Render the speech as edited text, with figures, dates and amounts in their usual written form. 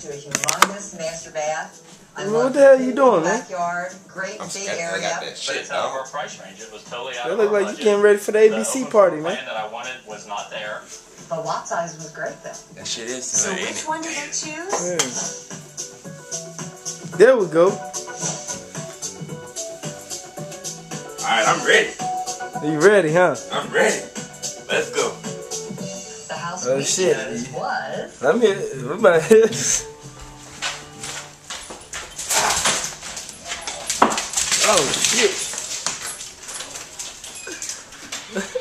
into a humongous master bath. What the hell are you doing, man? Backyard, great big area. But it's out of our price range. It was totally out That of our look like budget. you getting ready for the ABC party, man. The plan that I wanted was not there. The lot size was great, though. That shit is So tonight, which one did they choose? Yeah. There we go. Alright, I'm ready. You ready, huh? I'm ready. Let's go. The house Oh, we shit. chose was... Let me. We might. Oh shit.